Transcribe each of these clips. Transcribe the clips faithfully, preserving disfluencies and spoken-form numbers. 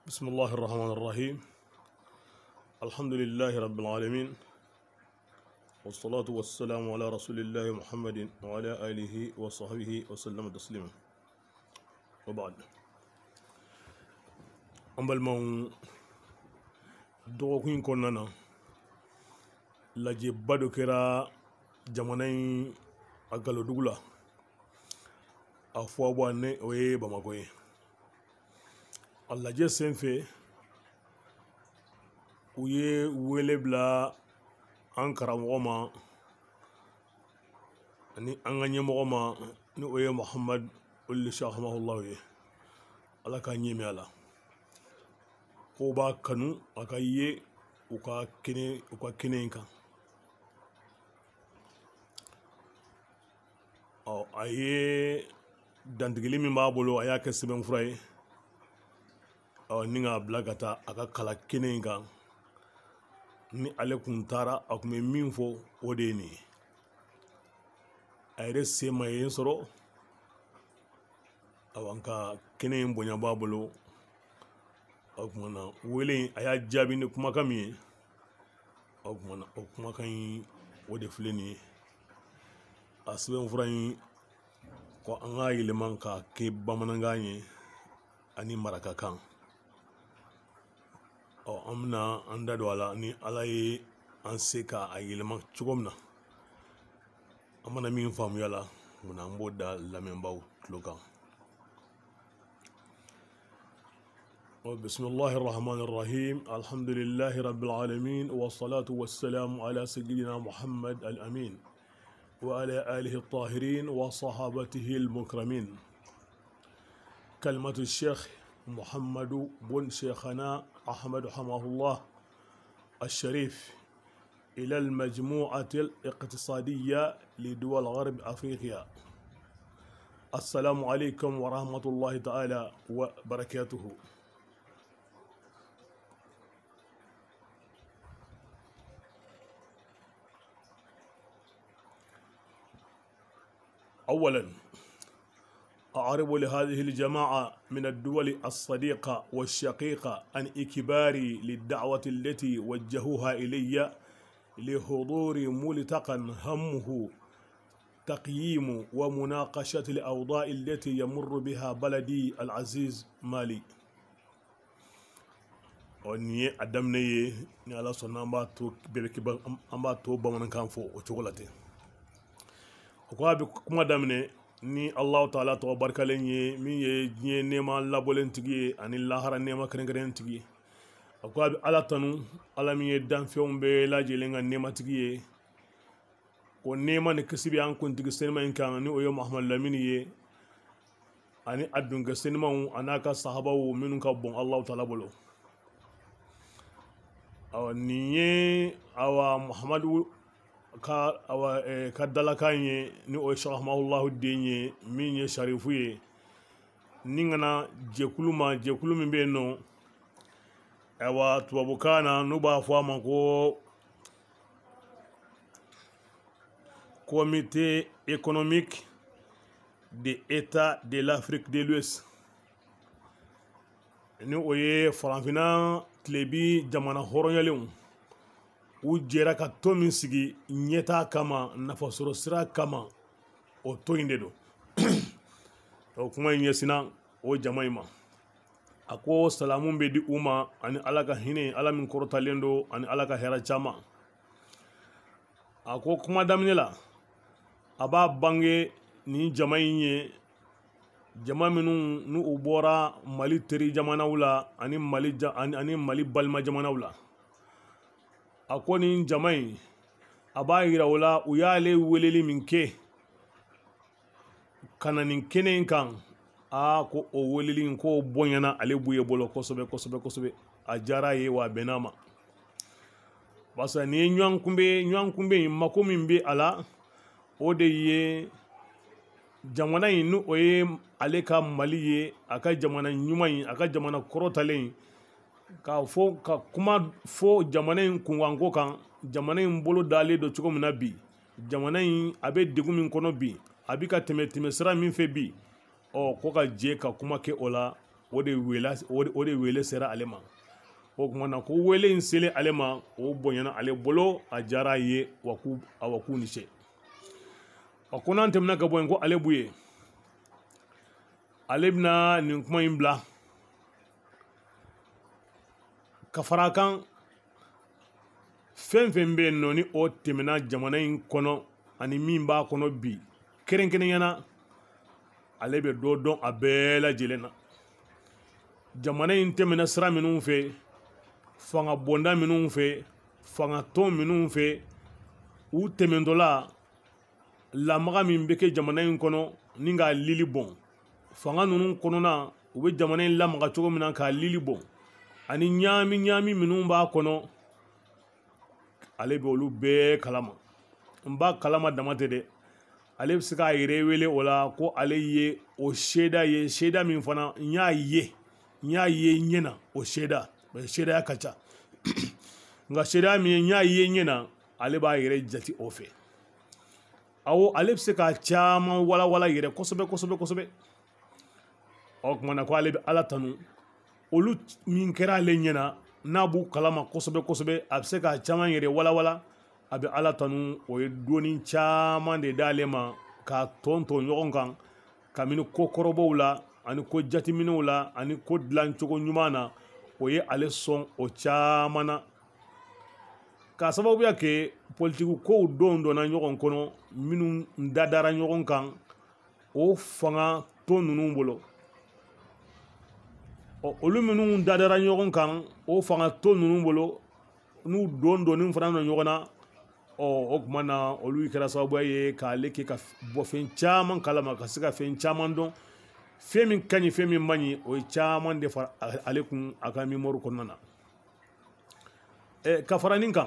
بسم الله الرحمن الرحيم. الحمد لله رب العالمين، والصلاة والسلام على رسول الله محمد وعلى آله وصحبه وسلم تسليما. وبعد، أما المون دوكين كوننا لجي بدو كرا جمانين أقلو دولا أفوا بواني وي بمكوي Allah je sen fe u ye wele bila an karamɔgɔ ma ani an ka ɲɛmɔgɔ ma ni o ye Muhammad olu shahamahullahu ye. Ala ka ɲɛmɛ a la ko b'a kanu a ka ye u ka kɛnɛ u ka kɛnɛ in kan. Ɔ a ye dantigili min b'a bolo a y'a kɛ sɛbɛnfura ye ni ŋa bila ka taa a ka kala kɛnɛ in kan. Ni ale kun taara a kun bɛ min fɔ o de ye nin ye. A yɛrɛ se ma ye sɔrɔ awa nka kɛnɛ in bonya b'a bolo. O kumana wele in a y'a jaabi ni kumakan min ye. O kumana o kumakan in o de filɛ nin ye. A sɛbɛnfura in ko an k'a yɛlɛma k'a kɛ bamanankan ye ani marakakan. An bɛna an da don a la ni Ala ye an se k'a yɛlɛma cogo min na. An mana min faamuya la mun an b'o da lamɛnbaaw tulo kan. Bismillahi rahmani rahim. Alhamdulillahi rabbil alamin. Wa salatu wa salamu ala sayyidina Muhammad al-amin wa ala alihi al-tahirin wa sahabatihi al-mukramin. Kalimatu Sheikh محمد بن شيخنا أحمد حماه الله الشريف إلى المجموعة الاقتصادية لدول غرب أفريقيا. السلام عليكم ورحمة الله تعالى وبركاته. أولا أعرب لهذه الجماعة من الدول الصديقة والشقيقة عن إكباري للدعوة التي وجهوها إلي لحضور ملتقى همه تقييم ومناقشة الأوضاع التي يمر بها بلدي العزيز مالي. وني أدمني نالا صنعباتو بيركب أمباتو بمن كان فوق وشغلته. وقابل كم أدمني ni Allah ta'ala to barkalen ye min ye diɲɛ nɛɛma labɔlen tigi ye ani lahara nɛɛma kɛrɛnkɛrɛnnen tigi ye. A ko a bɛ Ala tanu, Ala min ye danfɛnw bɛɛ lajɛlen ka nɛɛma tigi ye. O nɛɛma ni kisi bɛ an kuntigi senima in kan ni o ye Muhammad Lamini ye ani a dunkɛ senimaw a n'a ka sahabaw minnu ka bon Allah ta'ala bolo. Awa nin ye awa Muhammadu ka awa ka dalakan ye ni o shahamahullahu den ye min ye sharifu ye ni ngana jɛkulu ma jɛkulu min bɛ yen nɔ awa tubabukan na n'u b'a fɔ a ma ko comité économique de état de l'Afrique de l'Ouest. Ni o ye farafinna tilebi jamana hɔrɔnyalenw u jɛra ka to min sigi ɲɛtaa kama nafasɔrɔ sira kama o to in de don. O kuma in ɲɛsina o jama in ma. A ko salamu bɛ di u ma ani Ala ka hinɛ Ala min kɔrɔtalen don ani Ala ka hɛrɛ caman. A ko kuma daminɛ la a b'a bange ni jama in ye jama minnu n'u bɔra Mali teri jamanaw la ani Mali ani Mali balima jamanaw la. A ko nin jama in a b'a yira o la u y'ale weleli min kɛ ka na nin kɛnɛ in kan a ko o weleli in k'o bonyana ale b'u ye bolo kosɛbɛ kosɛbɛ kosɛbɛ. A diyara ye wa a bɛn'a ma. Barisa nin ye ɲɔgɔn kunbɛ ɲɔgɔn kunbɛ in mako min bɛ a la o de ye jamana in ni o ye ale ka Mali ye a ka jamana ɲuman in a ka jamana kɔrɔtalen ka fɔ ka kuma fɔ jamana in kunkanko kan. Jamana in bolo dalen don cogo min na bi jamana in a bɛ degun min kɔnɔ bi a bɛ ka tɛmɛ tɛmɛ sira min fɛ bi ɔ ko ka jɛ ka kuma kɛ o la o de wela o de wele sera ale ma o kuma na ko wele in sele ale ma o bonyana ale bolo a jara ye waku awaku ni she o ko nan temna ka boyen ko ale buye ale bina nin kuma in bla ka fara kan fɛn fɛn bɛ yen nɔ ni o tɛmɛna jamana in kɔnɔ ani min b'a kɔnɔ bi kɛrɛnkɛrɛnyana ale bɛ dɔ dɔn a bɛɛ lajɛlen na jamana in tɛmɛna sira minnu fɛ fanga bonda minnu fɛ fanga tɔn minnu fɛ u tɛmɛntɔla lamaga min bɛ kɛ jamana in kɔnɔ ni k'a lili bɔn fanga ninnu kɔnɔna u bɛ jamana in lamaga cogo min na k'a lili bɔn ani ɲaami ɲaami minnu b'a kɔnɔ ale bɛ olu bɛɛ kalama n b'a kalama dama tɛ dɛ ale bɛ se k'a yɛrɛ wele o la ko ale ye o seeda ye seeda min fana n y'a ye n y'a ye n ɲɛna o seeda seedaya ka ca nka seeda min ye n y'a ye n ɲɛna ale b'a yɛrɛ jate o fɛ awɔ ale bɛ se k'a caman walawala yɛrɛ kosɛbɛ kosɛbɛ kosɛbɛ ɔ tuma na ko ale bɛ ala tanu olu min kɛra ale ɲɛna n'a b'u kalama kosɛbɛ kosɛbɛ a bɛ se k'a caman yɛrɛ walawala a bɛ ala tanu o ye doni caman de d'ale ma k'a tɔn tɔn ɲɔgɔn kan kabini ko kɔrɔbɔw la ani ko jateminɛw la ani ko dilancogo ɲuman na o ye ale sɔn o caman na k'a sababuya kɛ politiki kow don donna ɲɔgɔn kɔnɔ minnu dadara ɲɔgɔn kan o fanga tɔn ninnu bolo ɔ olu minnu dadara ɲɔgɔn kan o fanga tɔn ninnu bolo n'u don donni fana na ɲɔgɔn na ɔ o tuma na olu kɛra sababuya ye k'ale kɛ ka bɔ fɛn caman kalama ka se ka fɛn caman dɔn fɛn min ka ɲi fɛn min man ɲi o ye caman de fara ale kun a ka memori kɔnɔna na ɛ ka fara nin kan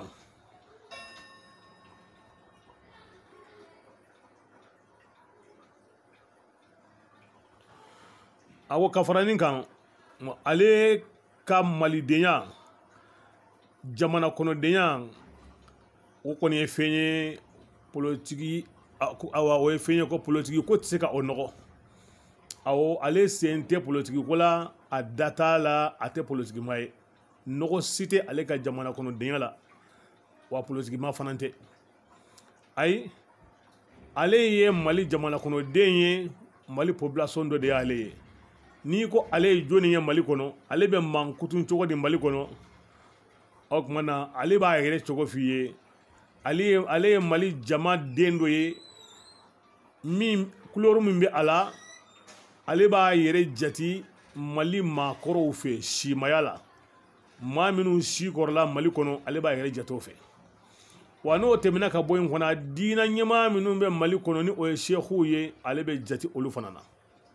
awɔ ka fara nin kan ale ka malidenya jamana kɔnɔdenya o kɔni ye fɛn ye politiki awɔ o ye fɛn ye ko politiki ko tɛ se ka o nɔgɔ awɔ ale sen tɛ politiki ko la a da t'a la a tɛ politiki ma ye nɔgɔ si tɛ ale ka jamana kɔnɔdenya la wa politiki ma fana tɛ ayi ale ye mali jamana kɔnɔden ye mali population dɔ de y'ale ye n'i ko ale ye jɔnni ye mali kɔnɔ ale bɛ mankutun cogo di mali kɔnɔ o tuma na ale b'a yɛrɛ cogo f'i ye ale ye ale ye mali jama den dɔ ye min couleur min bɛ a la ale b'a yɛrɛ jate mali maakɔrɔw fɛ simaya la maa minnu si kɔrɔla mali kɔnɔ ale b'a yɛrɛ jate o fɛ wa n'o tɛmɛna ka bɔ yen fana diinɛ ɲɛmaa minnu bɛ mali kɔnɔ ni o ye seekiw ye ale bɛ jate olu fana na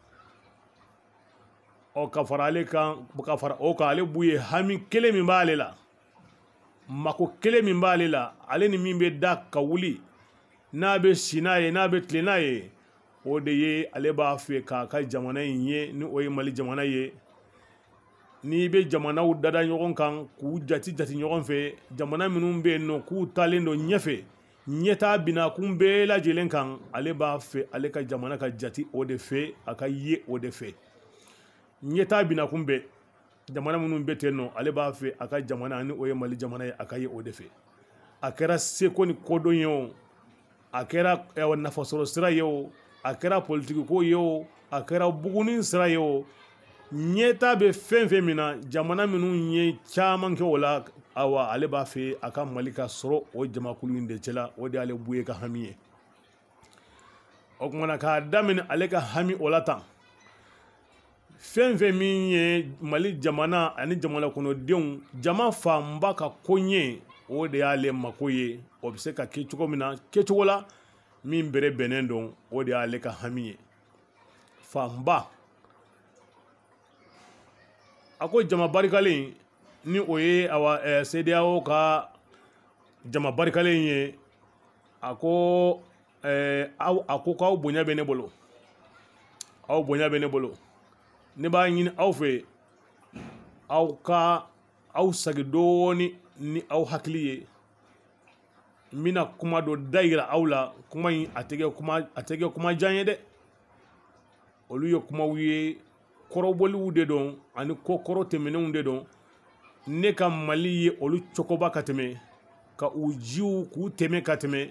ɔ ka fara ale kan ka fara o kan ale b'u ye hami kelen min b'ale la mako kelen min b'ale la ale ni min bɛ da ka wuli n'a bɛ si n'a ye n'a bɛ tile n'a ye o de ye ale b'a fɛ k'a ka jamana in ye ni o ye mali jamana ye n'i bɛ jamanaw dada ɲɔgɔn kan k'u jati jati ɲɔgɔn fɛ jamana minnu bɛ yen nɔ k'u taalen don ɲɛfɛ ɲɛtaa binakun bɛɛ lajɛlen kan ale b'a fɛ ale ka jamana ka jati o de fɛ a ka ye o de fɛ ɲɛtaa binakun bɛɛ jamana minnu bɛ ten nɔ ale b'a fɛ a ka jamana ni o ye mali jamana ye a ka ye o de fɛ a kɛra seko ni kodɔn ye o a kɛra nafasɔrɔ sira ye o a kɛra politiki ko ye o a kɛra buguni sira ye o ɲɛtaa bɛ fɛn fɛn min na jamana minnu ye caman kɛ o la awa ale b'a fɛ a ka mali ka sɔrɔ o jamakulu in de cɛla o de y'ale bu ye ka hami ye o kumana k'a daminɛ ale ka hami o la tan fɛn fɛn min ye mali jamana ani jamana kɔnɔdenw jama fanba ka koɲɛ o de y'ale mako ye o bɛ se ka kɛ cogo min na kɛcogo la min bɛrɛ bɛnnen don o de y'ale ka hami ye fanba a ko jama barikalen ni o ye awa eh, C D A O ka jama barikalen ye a ko eh, aw a ko k'aw bonya bɛ ne bolo aw bonya bɛ ne bolo ne b'a ɲini aw fɛ aw ka aw sagi dɔɔni ni aw hakili ye n bɛna kuma dɔ da yira aw la kuma in a tɛ kɛ kuma a tɛ kɛ kuma jan ye dɛ olu ye kumaw ye kɔrɔbɔliw de don ani ko kɔrɔ tɛmɛnenw de don ne ka Mali ye olu cogoba ka tɛmɛ ka u jiw k'u tɛmɛ ka tɛmɛ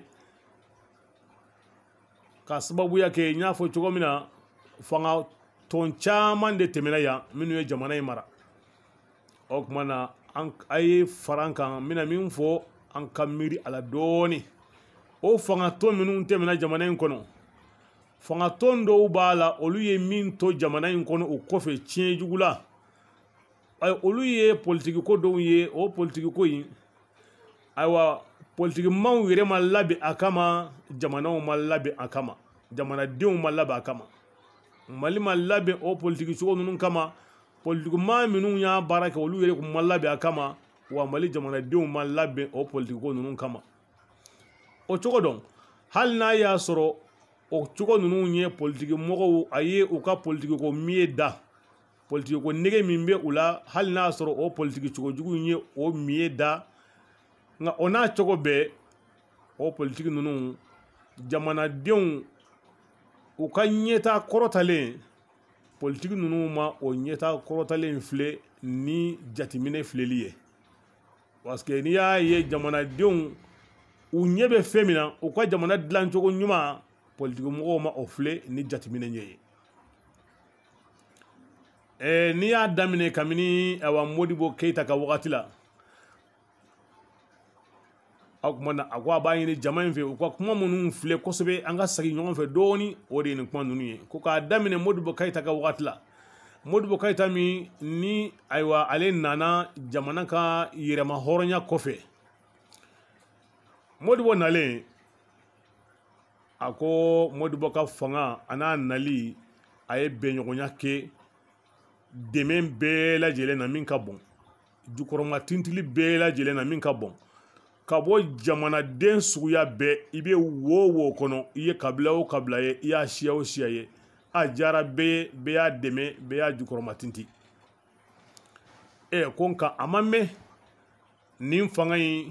ka sababuya kɛ n y'a fɔ cogo min na fanga tɔn caman de tɛmɛna yan minnu ye jamana in mara o tuma na an a ye fara an kan n bɛna min fɔ an ka miiri a la dɔɔni o fanga tɔn minnu tɛmɛna jamana in kɔnɔ fanga tɔn dɔw b'a la olu ye min to jamana in kɔnɔ o kɔfɛ tiɲɛ jugu la olu ye politiki ko dɔw ye o politiki ko in ayiwa politiki maaw yɛrɛ ma labɛn a kama jamanaw ma labɛn a kama jamanadenw ma labɛn a kama Mali ma labɛn o politiki cogo ninnu kama politiki maa minnu y'a baara kɛ olu yɛrɛ kun ma labɛn a kama wa Mali jamanadenw ma labɛn o politiki ko ninnu kama o cogo dɔn hali n'a y'a sɔrɔ o cogo ninnu ye politiki mɔgɔw a ye u ka politiki ko miye da politiki ko nege min bɛ u la hali n'a sɔrɔ o politiki cogo jugu ye o miye da nka o n'a cogo bɛɛ o politiki ninnu jamanadenw u ka ɲɛtaa kɔrɔtalen politiki ninnu ma o ɲɛtaa kɔrɔtalen filɛ ni jateminɛ filɛli ye parce que n'i y'a ye jamanadenw u ɲɛ bɛ fɛn min na u ka jamana dilancogo ɲuman politiki mɔgɔw ma o filɛ ni jateminɛ ɲɛ ye ɛɛ n'i y'a daminɛ kabini awa Modibo Keyita ka wagati la o kuma na a ko a b'a ɲini jama in fɛ u ka kuma minnu filɛ kosɛbɛ an ka segin ɲɔgɔn fɛ dɔɔni o de ye nin kuma ninnu ye ko k'a daminɛ Modibo Keyita ka wagati la Modibo Keyita min ni ayiwa ale nana jamana ka yɛrɛma hɔrɔnya kɔfɛ Modibo nalen a ko Modibo ka fanga a n'a nali a ye bɛnɲɔgɔnya kɛ dɛmɛ bɛɛ lajɛlen na min ka bon jukɔrɔma tintili bɛɛ lajɛlen na min ka bon ka bɔ jamanaden suguya bɛɛ i bɛ wo wo kɔnɔ i ye kabila o kabila ye i y'a siya o siya ye a jara bɛɛ ye bɛɛ y'a dɛmɛ bɛɛ y'a jukɔrɔma tinti ɛ ko nka a ma mɛn nin fanga in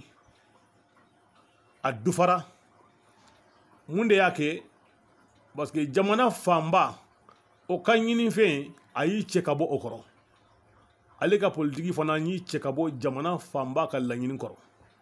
a dufara mun de y'a kɛ parce que jamana fanba o ka ɲinifɛn a y'i cɛ ka bɔ o kɔrɔ ale ka politiki fana y'i cɛ ka bɔ jamana fanba ka laɲini kɔrɔ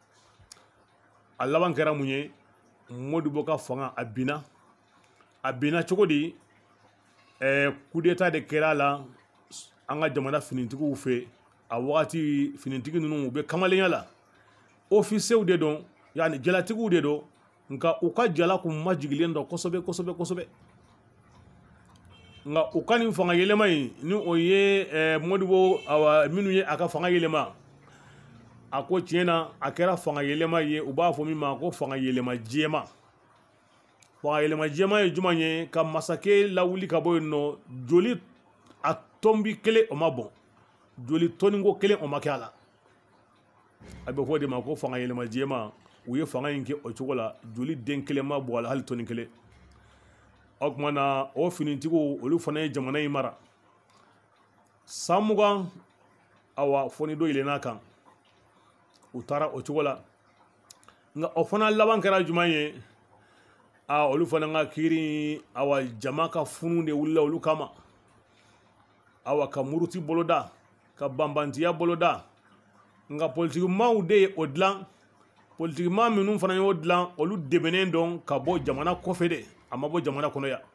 a laban kɛra mun ye Modibo ka fanga a binna a binna cogo di ɛɛ coup d'état de kɛra a la an ka jamana finitigiw fɛ a wagati finitigi ninnu u bɛ kamalenya la ofisiyew de don yani jalatigiw de don nka u ka jala kun majigilen don kosɛbɛ kosɛbɛ kosɛbɛ nka u ka nin fanga yɛlɛma in ni o ye ɛɛ Modibo awa minnu ye a ka fanga yɛlɛma a ko tiɲɛ na a kɛra fanga yɛlɛma ye u b'a fɔ min ma ko fanga yɛlɛma jɛma fanga yɛlɛma jɛma ye jumɛn ye ka masakɛ lawuli ka bɔ yen nɔ joli a tɔnbi kelen o ma bɔn joli tɔniko kelen o ma kɛ a la a bɛ fɔ o de ma ko fanga yɛlɛma jɛma u ye fanga in kɛ o cogo la joli den kelen ma bɔ a la hali tɔni kelen o tuma na o finitigiw olu fana ye jamana in mara san mugan awa fɔni dɔ yɛlɛn'a kan u taara o cogo la nka o fana laban kɛra jumɛn ye a olu fana ka kiiri awa jama ka funu de wulila olu kama awa ka muruti boloda ka banbantiya boloda nka politiki maaw de ye o dilan politiki maa minnu fana y'o dilan olu dɛmɛnen dɔn ka bɔ jamana kɔfɛ de a ma bɔ jamana kɔnɔ yan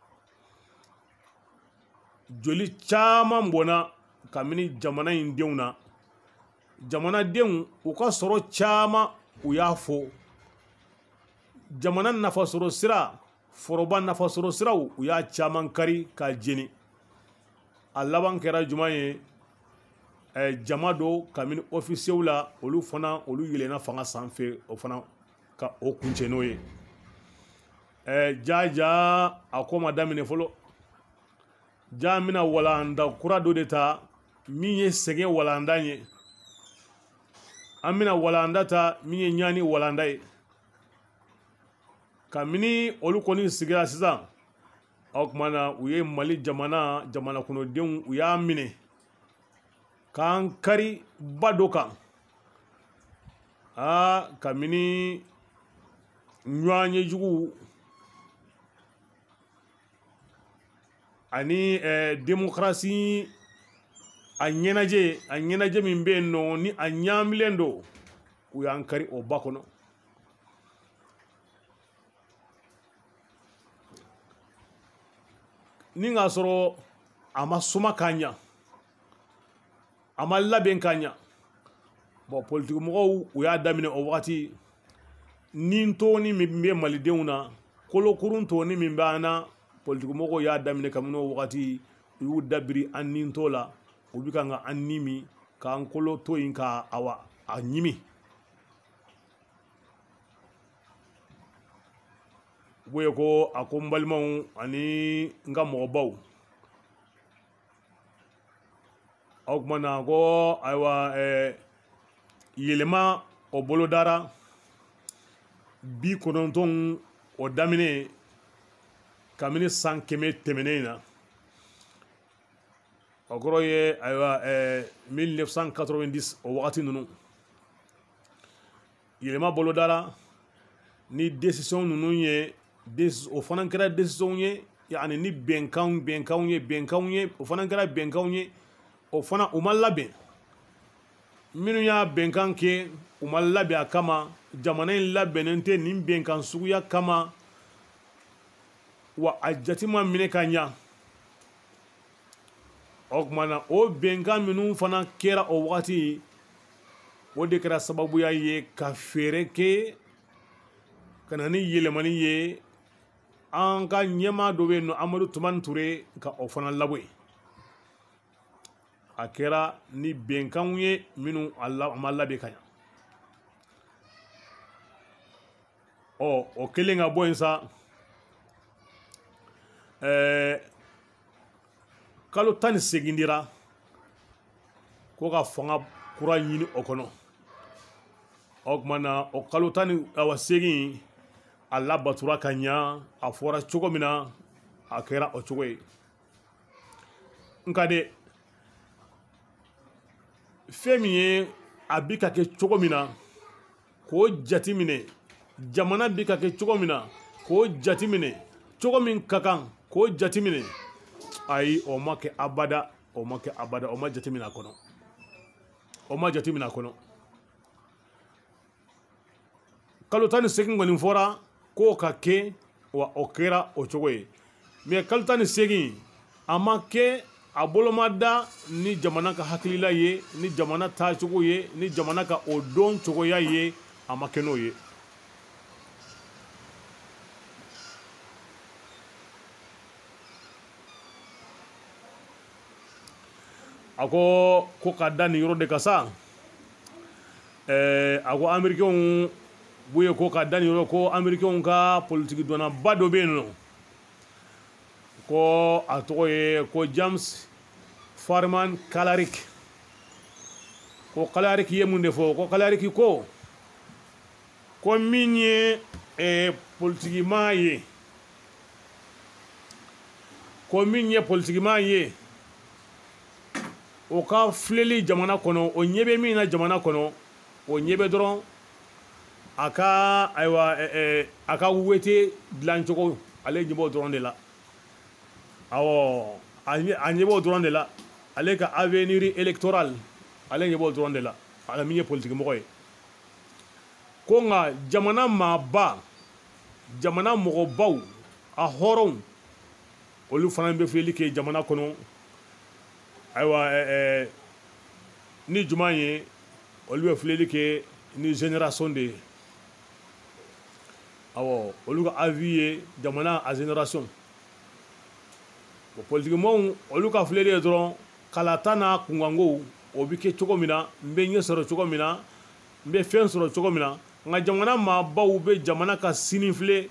joli caman bɔnna kabini jamana in denw na jamanadenw u ka sɔrɔ caman u y'a fɔ jamana nafasɔrɔ sira foroba nafasɔrɔ siraw u y'a caman kari k'a jeni a laban kɛra jumɛn ye ɛɛ jama do kabini ofisiyew la olu fana olu yɛlɛnna fanga sanfɛ o fana ka o kuncɛ n'o ye ɛɛ jaja a ko ma daminɛ fɔlɔ ja n bɛna walanda kura dɔ de ta min ye sɛgɛn walanda ye an bɛna walanda ta min ye ɲani walanda ye kabini olu kɔni sigira sisan o tuma na u ye Mali jamana jamana kɔnɔdenw u y'a minɛ k'an kari ba dɔ kan aa kabini ɲɔgɔn ye jugu ani démocratie a ɲɛnajɛ a ɲɛnajɛ min bɛ yen nɔ ni a ɲaamilen don u y'an kari o ba kɔnɔ ni k'a sɔrɔ a ma suma k'a ɲa a ma labɛn k'a ɲa bon politique mɔgɔw u y'a daminɛ o wagati ni tɔni min bɛ malidenw na kolokurun tɔni min b'an na politique mɔgɔw y'a daminɛ kabini o wagati u y'u dabiri an ni tɔ la u bɛ kan ka an ni min k'an kolo to yen ka awa a ɲimi u ye ko a ko n balimaw ani n ka mɔgɔbaw o kumana ko ayiwa ɛɛ yɛlɛma o bolodara bi kɔnɔntɔn o daminɛ kabini san kɛmɛ tɛmɛnen na o kɔrɔ ye ayiwa ɛɛ mille neuf cent quatre-vingt-dix o wagati ninnu yɛlɛma bolodara ni décision ninnu ye o fana kɛra décision ye yani ni bɛnkanw bɛnkanw ye bɛnkanw ye o fana kɛra bɛnkanw ye o fana u ma labɛn minnu y'a bɛnkan kɛ u ma labɛn a kama jamana in labɛnnen tɛ nin bɛnkan suguya kama wa a jate ma minɛ ka ɲa o kumana o bɛnkan minnu fana kɛra o wagati o de kɛra sababuya ye ka fɛɛrɛ kɛ ka na ni yɛlɛmani ye an ka ɲɛmaa dɔ bɛ yen nɔ Amadu Tumani Ture ka o fana labɔ yen a kɛra ni bɛnkanw ye minnu a ma labɛn ka ɲa ɔ o kɛlen ka bɔ yen sa ɛɛ kalo tan ni seegin dira ko ka fanga kura ɲini o kɔnɔ o kumana o kalo tan ni awa seegin a labatura ka ɲa a fɔra cogo min na a kɛra o cogo ye nka de fɛn min ye a bi ka kɛ cogo min na k'o jate minɛ jamana bi ka kɛ cogo min na k'o jate minɛ cogo min ka kan k'o jate minɛ ayi o ma kɛ abada o ma kɛ abada o ma jate minɛ a kɔnɔ o ma jate minɛ a kɔnɔ kalo tan ni seegin kɔni fɔra k'o ka kɛ wa o kɛra o cogo ye mais kalo tan ni seegin a ma kɛ a bolo ma da ni jamana ka hakilila ye ni jamana taacogo ye ni jamana ka o don cogoya ye a ma kɛ n'o ye a ko ko ka da nin yɔrɔ de ka sa ɛɛ a ko amerikɛnw b'u ye ko ka da nin yɔrɔ ko amerikɛnw ka politiki dɔnnaba dɔ bɛ yen nɔ ko a tɔgɔ ye ko James Farman Kalarik ko Kalarik ye mun de fɔ ko Kalarik ko ko min ye ɛɛ politikimaa ye ko min ye politikimaa ye o ka filɛli jamana kɔnɔ o ɲɛ bɛ min na jamana kɔnɔ o ɲɛ bɛ dɔrɔn a ka ayiwa ɛɛ a ka wete dilancogo ale ɲɛ b'o dɔrɔn de la awɔ a ɲɛ b'o dɔrɔn de la ale ka avenir électoral ale ɲɛ b'o dɔrɔn de la ale min ye politique mɔgɔ ye ko nka jamana maaba jamana mɔgɔbaw a hɔrɔnw olu fana bɛ filɛli kɛ jamana kɔnɔ ayiwa ɛɛ ni juma ye olu bɛ filɛli kɛ ni génération de ye awɔ olu ka avis ye jamana a génération politique mɔgɔw olu ka filɛli ye dɔrɔn kalata n'a kunkanko o bɛ kɛ cogo min na n bɛ ɲɛ sɔrɔ cogo min na n bɛ fɛn sɔrɔ cogo min na nka jamana maabaw bɛ jamana ka sini filɛ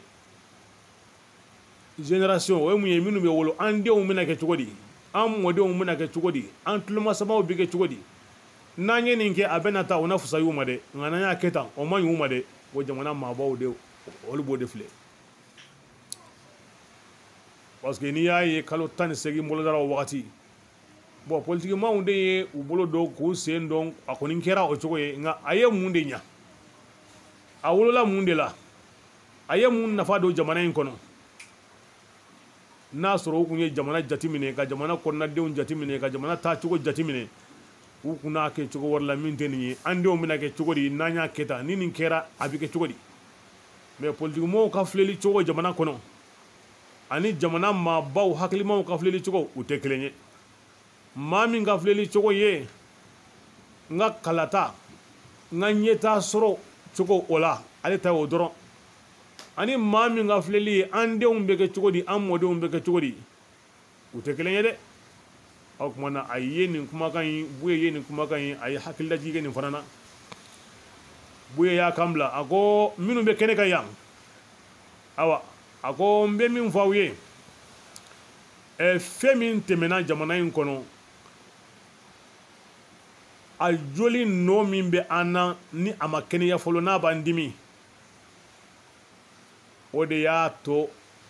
génération o ye mun ye minnu bɛ wolo an denw bɛna kɛ cogo di an mɔdenw bɛna kɛ cogo di an tulomasabaw bɛ kɛ cogo di n'an ye nin kɛ a bɛna taa o na fusa y'u ma dɛ nka n'an y'a kɛ tan o man ɲi u ma dɛ o jamana maabaw de olu b'o de filɛ parce que n'i y'a ye kalo tan ni seegin bolodara o wagati bon politique maaw de ye u bolo don k'u sen dɔn a kɔni kɛra o cogo ye nka a ye mun de ɲa a wolola mun de la a ye mun nafa don jamana in kɔnɔ n'a sɔrɔ u kun ye jamana jateminɛ ka jamana kɔnɔnadenw jateminɛ ka jamana taacogo jateminɛ u kun n'a kɛ cogo wɛrɛ la min tɛ nin ye an denw bɛna kɛ cogo di n'an y'a kɛ tan ni nin kɛra a bɛ kɛ cogo di mais politikimɔgɔw ka filɛli cogo jamana kɔnɔ ani jamana maabaw hakilimaw ka filɛli cogo u tɛ kelen ye maa min ka filɛli cogo ye n ka kalata n ka ɲɛtaa sɔrɔ cogo o la ale ta y'o dɔrɔn ani maa min ka filɛli ye an denw bɛ kɛ cogo di an mɔdenw bɛ kɛ cogo di u tɛ kelen ye dɛ o tuma na a ye nin kumakan in Buye ye nin kumakan in a ye hakililajigi kɛ nin fana na Buye y'a kan bila a ko minnu bɛ kɛnɛ kan yan awa a ko n bɛ min fɔ aw ye ɛ fɛn min tɛmɛna jamana in kɔnɔ a joli nɔ min bɛ an na ni a ma kɛnɛya fɔlɔ n'a b'an dimi o de y'a to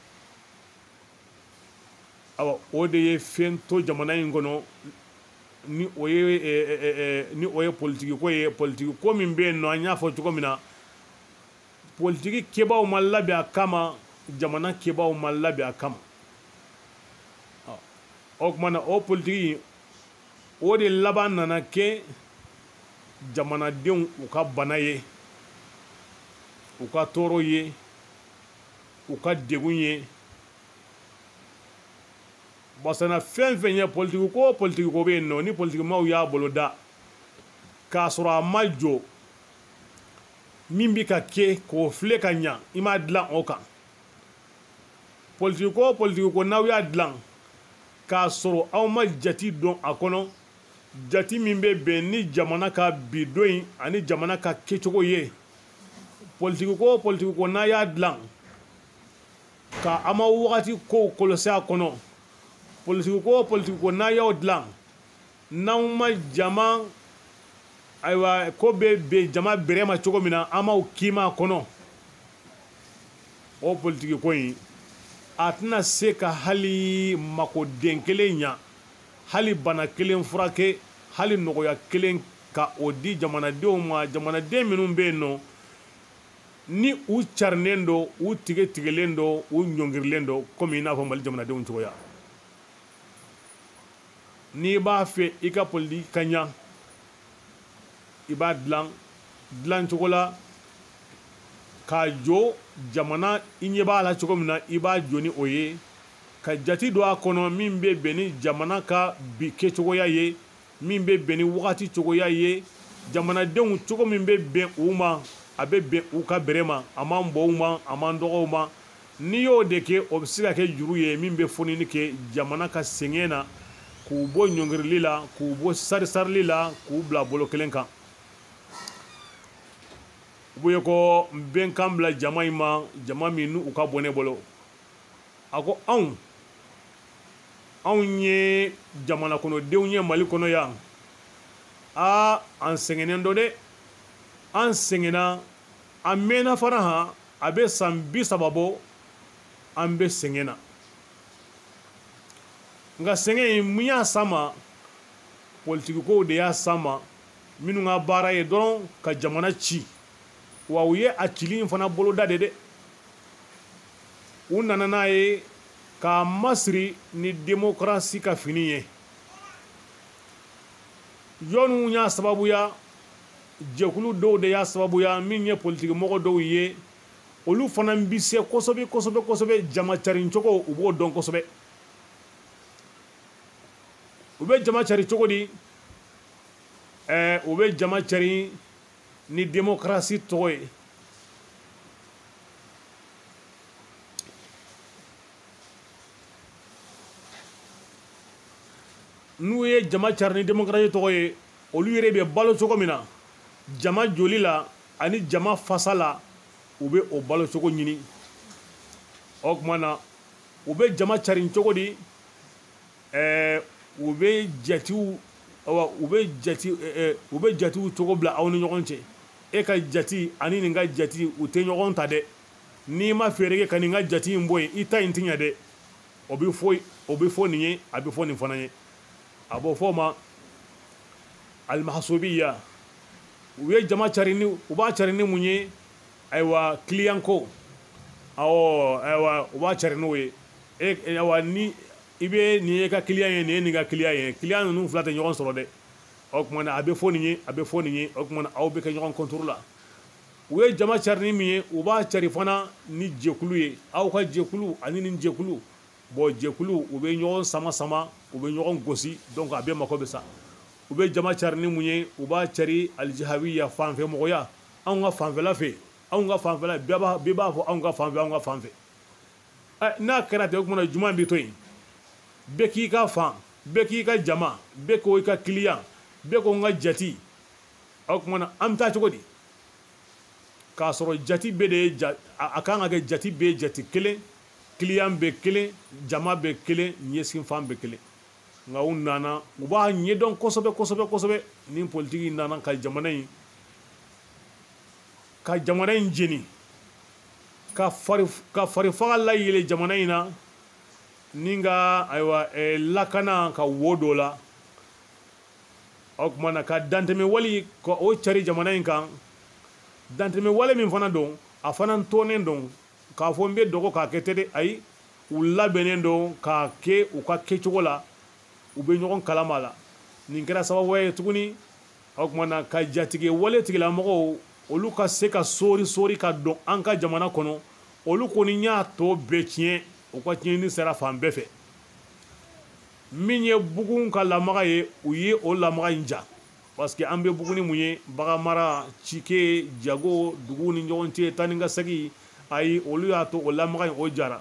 awa o de ye fɛn to jamana in kɔnɔ ni o ye ɛ ɛ ni o ye politiki ko ye politiki ko min bɛ yen nɔ an y'a fɔ cogo min na politiki kɛbaaw ma labɛn a kama jamana kɛbaaw ma labɛn a kama o tuma na o politiki o de laban nana kɛ jamanadenw u ka bana ye u ka tɔɔrɔ ye u ka degun ye basana fɛn fɛn ye politiki ko politiki ko bɛ yen nɔ ni politikimaaw y'a bolo da k'a sɔrɔ a ma jɔ min bɛ ka kɛ k'o filɛ ka ɲa i m'a dilan o kan politiki ko politiki ko n'aw y'a dilan k'a sɔrɔ aw ma jati dɔn a kɔnɔ jati min bɛ bɛn ni jamana ka bidon in ani jamana ka kɛcogo ye politiki ko politiki ko n'a y'a dilan ka a ma wagati kow kɔlɔsi a kɔnɔ politiki ko politiki ko n'a y'aw dilan n'aw ma jama ayiwa ko bɛ bɛn jama bɛrɛ ma cogo min na an m'aw kima a kɔnɔ o politiki ko in a tɛna se ka hali makoden kelen ɲa hali bana kelen furakɛ hali nɔgɔya kelen ka o di jamanadenw ma jamanaden minnu bɛ yen nɔ ni u carinen don u tige tigɛlen don u ɲɔngirilen don komi i n'a fɔ Mali jamanadenw cogoya n'i b'a fɛ i ka politiki ka ɲa i b'a dilan dilan cogo la k'a jɔ jamana i ɲɛ b'a la cogo min na i b'a jɔ ni o ye ka jati don a kɔnɔ min bɛ bɛn ni jamana ka bi kɛcogoya ye min bɛ bɛn ni wagati cogoya ye jamanadenw cogo min bɛ bɛn u ma a bɛ bɛn u ka bɛrɛ ma a man bɔ u ma a man dɔgɔ u ma n'i y'o de kɛ o bɛ se ka kɛ juru ye min bɛ fonini kɛ jamana ka sɛgɛn na k'u bɔ ɲɔngirili la k'u bɔ sari-sarili la k'u bila bolo kelen kan Buye ko n bɛ n kan bila jama in ma jama min n'u ka bɔ ne bolo a ko anw anw ye jamana kɔnɔdenw ye Mali kɔnɔ yan aa an sɛgɛnnen don dɛ an sɛgɛnna an mɛnna fana han a bɛ san bi saba bɔ an bɛ sɛgɛn na nka sɛgɛn in mun y'a s'a ma politikikow de y'a s'a ma minnu ka baara ye dɔrɔn ka jamana ci wa u ye a cili in fana boloda de dɛ u nana n'a ye k'a masiri ni démocratie ka fini ye yɔnu y'a sababuya jɛkulu dɔw de y'a sababuya min ye politikimɔgɔ dɔw ye olu fana bi se kosɛbɛ kosɛbɛ kosɛbɛ jama cari cogo u b'o dɔn kosɛbɛ u bɛ jama cari cogo di ɛɛ u bɛ jama cari ni démocratie tɔgɔ ye n'u ye jama cari ni démocratie tɔgɔ ye olu yɛrɛ bɛ balo cogo min na jama joli la ani jama fasa la u bɛ o balo cogo ɲini o tuma na u bɛ jama cari cogo di ɛɛ u bɛ jatiw awa u bɛ jati ɛɛ u bɛ jatiw cogo bila aw ni ɲɔgɔn cɛ e ka jati ani nin ka jati u tɛ ɲɔgɔn ta dɛ n'i ma fɛɛrɛ kɛ ka nin ka jati in bɔ yen i ta in ti ɲɛ dɛ o bɛ fɔ o bɛ fɔ nin ye a bɛ fɔ nin fana ye a b'o fɔ o ma alimahasubiya u ye jama cari ni u b'a cari ni mun ye ayiwa client ko awɔ ayiwa u b'a cari n'o ye e wa ni ibe ni e ka client ye ni ni ka client ye client nu fila tɛ ɲɔgɔn sɔrɔ dɛ o kuma na a bɛ fɔ nin ye a bɛ fɔ nin ye o kuma na aw bɛ kɛ ɲɔgɔn contrôle la u ye jama cari ni min ye u b'a cari fana ni jɛkulu ye aw ka jɛkulu ani ni jɛkulu bon jɛkulu u bɛ ɲɔgɔn sama sama u bɛ ɲɔgɔn gosi donc a bɛɛ mako bɛ sa u bɛ jama cari ni mun ye u b'a cari alijahawiya fanfɛ mɔgɔya anw ka fanfɛla fɛ anw ka fanfɛla bɛɛ b'a bɛɛ b'a fɔ anw ka fanfɛ anw ka fanfɛ ɛ n'a kɛra ten o kuma na juma bɛ to yen bɛɛ k'i ka fan bɛɛ k'i ka jama bɛɛ k'o ka client bɛɛ ko n ka jati o kuma na an bɛ taa cogo di k'a sɔrɔ jati bɛɛ de ye ja a kan ka kɛ jati bɛɛ ye jati kelen client bɛɛ kelen jama bɛɛ kelen ɲɛsin fan bɛɛ kelen nka u nana u b'a ɲɛdɔn kosɛbɛ kosɛbɛ kosɛbɛ ni politiki nana ka jamana in ka jamana in jeni ka fari ka fari faga layɛlɛ jamana in na ni ka ayiwa lakana ka wo dɔ la o tuma na ka dantɛmɛ wale ka o cari jamana in kan dantɛmɛ wale min fana don a fana tɔnnen don k'a fɔ n bɛ dɔgɔ k'a kɛ tɛ dɛ ayi u labɛnnen don k'a kɛ u ka kɛcogo la u bɛ ɲɔgɔn kalama la nin kɛra sababu ye tuguni o tuma na ka jatigi wale tigilamɔgɔw olu ka se ka sori sori ka don an ka jamana kɔnɔ olu kɔni y'a tɔ bɛɛ tiɲɛ u ka tiɲɛni sera fan bɛɛ fɛ min ye bugun ka lamaga ye u ye o lamaga in ja parce que an bɛ bugun ni mun ye baganmara cike jago dugu ni ɲɔgɔn cɛ taa ni ka segin ayi olu y'a to o lamaga in o jara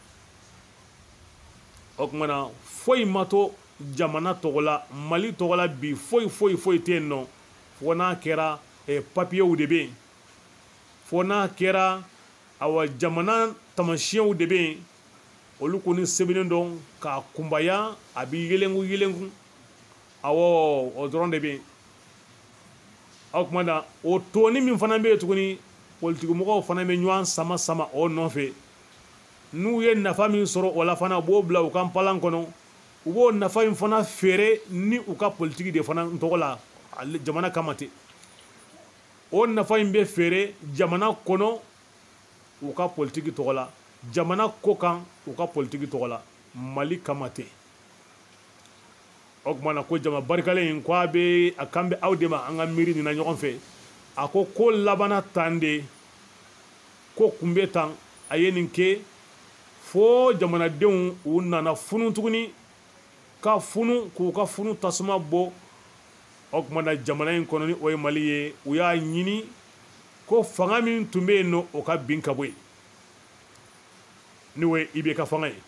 o tuma na foyi ma to jamana tɔgɔ la mali tɔgɔ la bi foyi foyi foyi tɛ yen nɔ fo n'a kɛra papiyew de bɛ yen fo n'a kɛra awa jamana tamasiyɛnw de bɛ yen olu kɔni sɛbɛnnen don k'a kunbaya a bɛ yelenku yelenku awɔ o dɔrɔn de bɛ yen o tuma na o toni min fana bɛ yen tuguni politigimɔgɔw fana bɛ ɲɔgɔn sama sama o nɔfɛ n'u ye nafa min sɔrɔ o la fana u b'o bila u ka palan kɔnɔ u b'o nafa in fana feere ni u ka politiki de fana tɔgɔ la jamana kama ten o nafa in bɛ feere jamana kɔnɔ u ka politiki tɔgɔ la jamana ko kan u ka politiki tɔgɔ la mali kama ten o tuma na ko jama barikalen in ko a bɛ a kan bɛ aw de ma an ka miiri nin na ɲɔgɔn fɛ a ko ko labanna tan de ko kun bɛ tan a ye nin kɛ fo jamanadenw u nana funu tuguni ka funu k'u ka funu tasuma bɔ o tuma na jamana in kɔnɔ ni o ye mali ye u y'a ɲini ko fanga min tun bɛ yen nɔ o ka bin ka bɔ yen n'o ye I B K fanga ye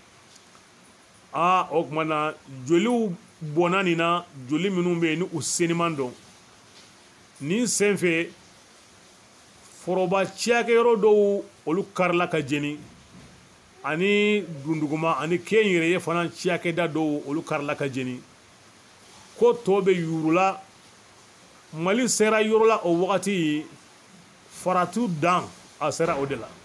aa o tuma na joliw bɔnna nin na joli minnu bɛ yen ni u seniman dɔn nin sen fɛ foroba ciyakɛyɔrɔ dɔw olu karila ka jeni ani dunduguma ani kɛnyɛrɛye fana ciyakɛda dɔw olu karila ka jeni ko tɔ bɛ yurula mali sera yɔrɔ la o wagati faratu dan a sera o de la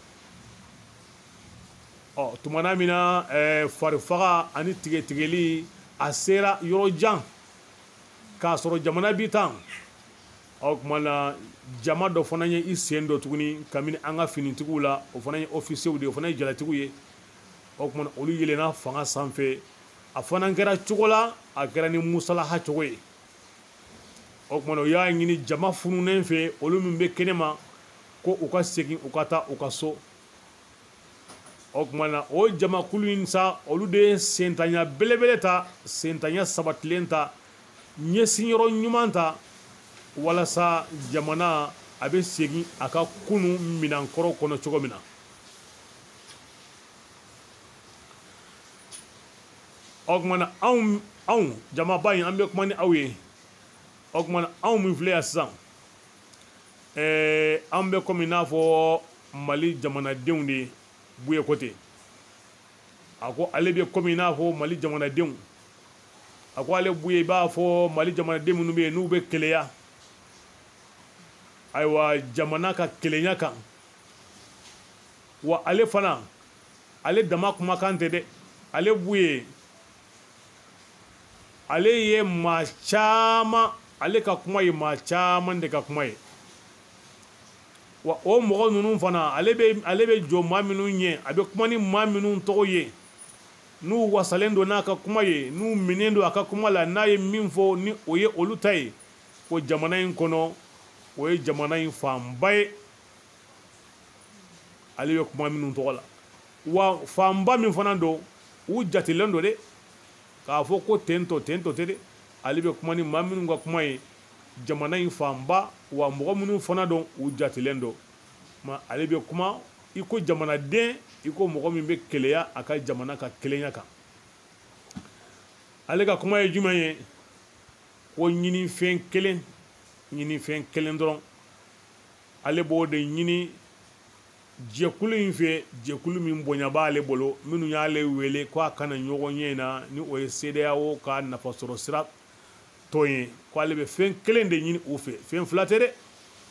ɔ tumana min na ɛɛ farifaga ani tigɛtigɛli a sera yɔrɔ jan k'a sɔrɔ jamana bi tan o tuma na jama dɔ fana ye I sen dɔ tuguni kabini an ka finitigiw la o fana ye ofisiyew de ye o fana ye jalatigiw ye o tuma na olu yɛlɛnna fanga sanfɛ a fana kɛra cogo la a kɛra ni musalaha cogo ye o tuma na o y'a ɲini jama fununen fɛ olu min bɛ kɛnɛma ko u ka segin u ka taa u ka so o tuma na o jamakulu in sa olu de ye sentanya belebele ta sentanya sabatilen ta ɲɛsinyɔrɔ ɲuman ta walasa jamana a bɛ segin a ka kunu minankɔrɔ kɔnɔ cogo min na o tuma na anw anw jamaba in an bɛ kuma ni aw ye o tuma na anw min filɛ yan sisan ɛɛ an bɛ komi n'a fɔ mali jamanadenw de ye buye kote a ko ale bɛ komi n'a fɔ mali jamanadenw a ko ale buye b'a fɔ mali jamanaden minnu bɛ yen n'u bɛ keleya ayiwa jamana ka kelenya kan wa ale fana ale dama kumakan tɛ dɛ ale buye ale ye maa caman ale ka kuma ye maa caman de ka kuma ye wa o mɔgɔ ninnu fana ale bɛ ale bɛ jɔ maa minnu ɲɛ a bɛ kuma ni maa minnu tɔgɔ ye n'u wasalen don n'a ka kuma ye n'u minen don a ka kuma la n'a ye min fɔ ni o ye olu ta ye ko jamana in kɔnɔ o ye jamana in fanba ye ale bɛ kuma minnu tɔgɔ la wa fanba min fana don u jatilen don de k'a fɔ ko tentɔ tentɔ tɛ de ale bɛ kuma ni maa minnu ka kuma ye jamana in fanba wa mɔgɔ minnu fana don u jatilen don ma ale bɛ kuma i ko jamanaden i ko mɔgɔ min bɛ keleya a ka jamana ka kelenya kan ale ka kuma ye jumɛn ye ko ɲini fɛn kelen ɲini fɛn kelen dɔrɔn ale b'o de ɲini jɛkulu in fɛ jɛkulu min bonya b'ale bolo minnu y'ale wele ko a kana ɲɔgɔn ɲɛ na ni o ye C E D E A O ka nafasɔrɔ sira tɔn ye ko ale bɛ fɛn kelen de ɲini u fɛ fɛn fila tɛ dɛ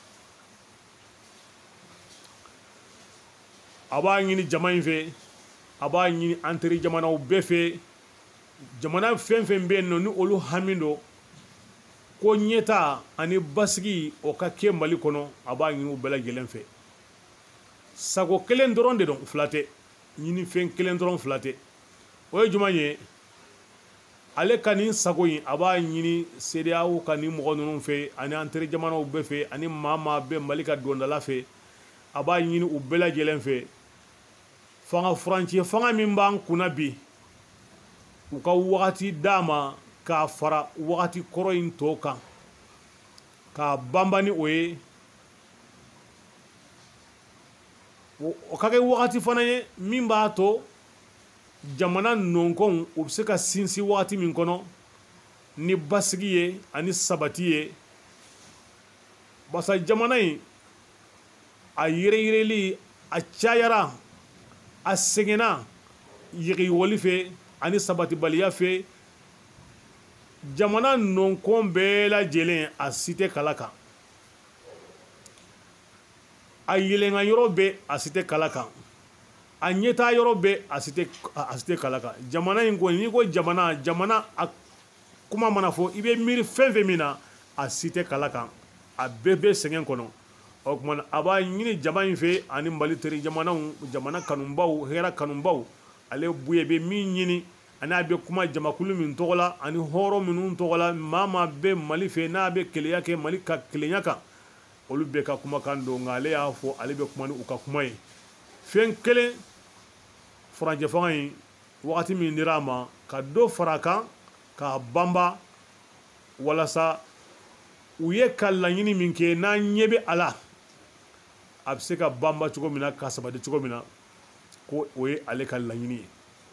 a b'a ɲini jama in fɛ a b'a ɲini an teri jamanaw bɛɛ fɛ jamana fɛn fɛn bɛ yen nɔ ni olu hami don ko ɲɛta ani basigi o ka kɛ Mali kɔnɔ a b'a ɲini u bɛɛ lajɛlen fɛ sago kelen dɔrɔn de don fila tɛ ɲini fɛn kelen dɔrɔn fila tɛ o ye jumɛn ye ale ka nin sago in a b'a ɲini C E D E A O ka nin mɔgɔ ninnu fɛ ani an teri jamanaw bɛɛ fɛ ani maa maa bɛ Mali ka dondala fɛ a b'a ɲini u bɛɛ lajɛlen fɛ fanga furancɛ fanga min b'an kunna bi u ka wagati d'a ma k'a fara wagati kɔrɔ in tɔ kan k'a banban ni o ye o ka kɛ wagati fana ye min b'a to jamana nɔnkɔnw u bɛ se ka sinsin wagati min kɔnɔ ni basigi ye ani sabati ye basa jamana in a yɛrɛyɛrɛli a cayara a sɛgɛnna yɛrɛyɔgɔli fɛ ani sabatibaliya fɛ jamana nɔnkɔn bɛɛ lajɛlen a si tɛ kala kan a yɛlɛnka yɔrɔ bɛ a si tɛ kala kan a ɲɛtaa yɔrɔ bɛ a si tɛ a si tɛ kala kan jamana in kɔni n'i ko jamana jamana a kuma mana fɔ i bɛ miiri fɛn fɛn min na a si tɛ kala kan a bɛɛ bɛ sɛgɛn kɔnɔ o tuma a b'a ɲini jama in fɛ ani Mali teri jamanaw jamana kanubaw hɛrɛ kanubaw ale buye bɛ min ɲini ani a bɛ kuma jamakulu min tɔgɔ la ani hɔrɔn minnu tɔgɔ la maa maa bɛ Mali fɛ n'a bɛ keleya kɛ Mali ka kelenya kan olu bɛɛ ka kumakan don nka ale y'a fɔ ale bɛ kuma ni u ka kuma ye fɛn kelen furancɛ fanga in wagati min dira a ma ka dɔ fara a kan k'a banba walasa u ye ka laɲini min kɛ n'an ɲɛ bɛ a la a bɛ se ka banba cogo min na ka sabati cogo min na ko o ye ale ka laɲini ye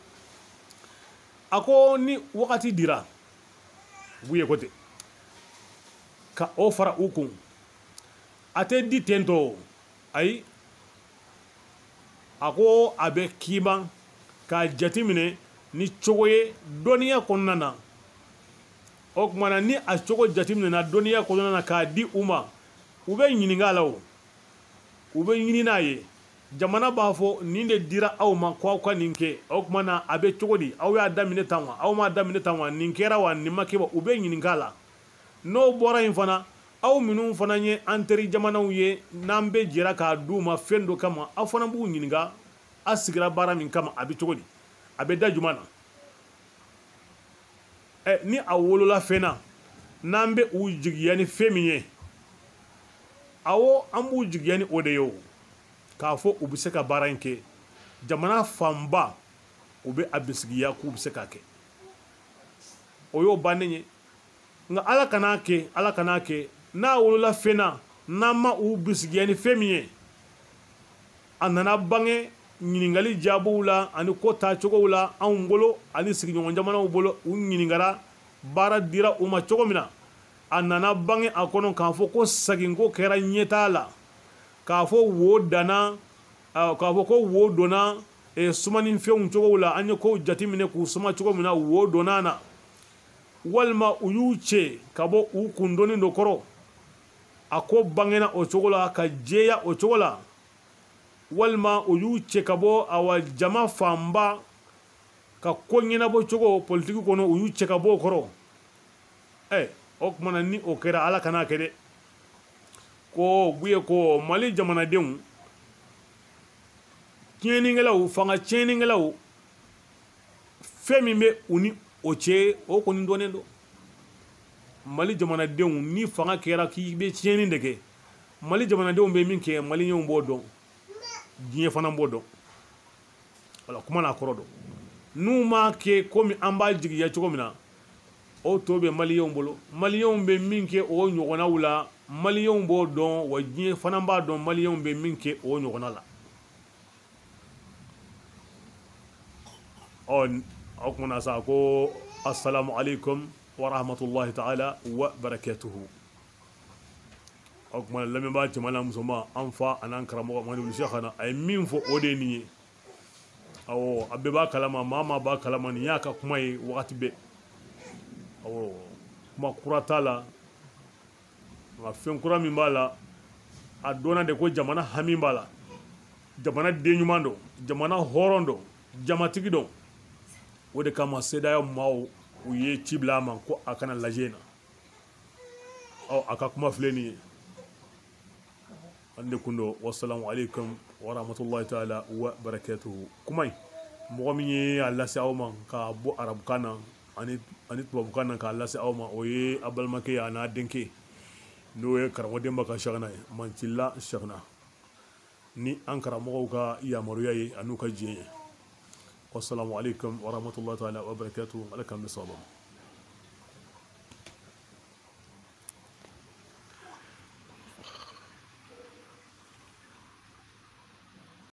a ko ni wagati dira u ye ko ten ka o fara u kun a tɛ di ten tɔ ayi a ko a bɛ kiiban k'a jateminɛ ni cogo ye dɔnniya kɔnɔna na o tuma na ni a cogo jateminɛna dɔnniya kɔnɔna na k'a di u ma u bɛ ɲininka a la o u bɛ ɲini n'a ye jamana b'a fɔ nin de dira aw ma ko aw ka nin kɛ o tuma na a bɛ cogo di aw y'a daminɛ tan wa aw m'a daminɛ tan wa nin kɛra wa nin ma kɛ wa u bɛ ɲininka a la n'o bɔra yen fana aw minnu fana ye an teri jamanaw ye n'an bɛ jɛra k'a d'u ma fɛn dɔ kama aw fana b'u ɲininka a sigira baara min kama a bɛ cogo di a bɛ da juma na ɛ ni a wolola fɛn na n'an bɛ u jigiya ni fɛn min ye awɔ an b'u jigiya ni o de ye o k'a fɔ u bɛ se ka baara in kɛ jamana fanba u bɛ a bisigiya k'u bɛ se k'a kɛ o y'o bannen ye nka ala kan'a kɛ ala kan'a kɛ n'a wolola fɛn na n'an ma u bisigiya ni fɛn min ye a nana bange ɲininkali jaabiw la ani ko taacogow la anw bolo ani sigiɲɔgɔn jamanaw bolo u ɲininkara baara dira u ma cogo min na a nana bange a kɔnɔ k'a fɔ ko saginko kɛra ɲɛtaa la k'a fɔ wo danna k'a fɔ ko wo donna sumanifɛnw cogow la an ye kow jateminɛ k'u suma cogo min na wo donna na walima u y'u cɛ ka bɔ u kundonni dɔ kɔrɔ a ko bangena o cogo la ka jɛya o cogo la walima u y'u cɛ ka bɔ awa jama fanba ka ko ɲɛnabɔ cogo politiki kɔnɔ u y'u cɛ ka bɔ o kɔrɔ ɛ o kumana ni o kɛra ala kan'a kɛ dɛ ko buye ko Mali jamanadenw tiɲɛnikɛlaw fanga tiɲɛnikɛlaw femi be uni oche o ko ni donen do mali jamana denw ni fanga kera ki be tieni ndeke mali jamana denw be min ke mali nyom bodo diɲɛ fana b'o dɔn wala kuma n'a kɔrɔ dɔn n'u m'a kɛ komi an b'a jigiya cogo min na o to bɛ maliyɛnw bolo maliyɛnw bɛ min kɛ o ɲɔgɔnnaw la maliyɛnw b'o dɔn wa diɲɛ fana b'a dɔn maliyɛnw bɛ min kɛ o ɲɔgɔnna la ɔ aw kumana sa ko assalamu alaikum wa rahmatullahi ta'ala wa barakatuhu o kuma lamɛnbaa cɛman n'a musoman an fa an'an karamɔgɔ Mamadu Sɛkana a ye min fɔ o de ye nin ye awɔ a bɛɛ b'a kalama maa maa b'a kalama nin y'a ka kuma ye wagati bɛɛ awɔ kuma kura t'a la nka fɛn kura min b'a la a dɔnna de ko jamana hami b'a la jamana den ɲuman don jamana hɔrɔn don jamatigi don o de kama CEDEAO maaw u ye ci bila a ma ko a kana lajɛ na ɔ a ka kuma filɛ nin ye ande kundo wassalamu alaikum wa rahmatullahi ta'ala wa barakatuhu kuma mɔgɔ min ye a lase aw ma ka bɔ arabukan na ani ani tubabukan na k'a lase aw ma o ye a balimakɛ ye a n'a denkɛ n'o ye karamɔgɔ Denba ka Sɛkana ye Mancila Sɛkana ni an karamɔgɔw ka yamaruya ye an'u ka diɲɛ ye wassalamu alaikum wa rahmatullahi ta'ala wa barakatuhu ala k'an bɛ sababa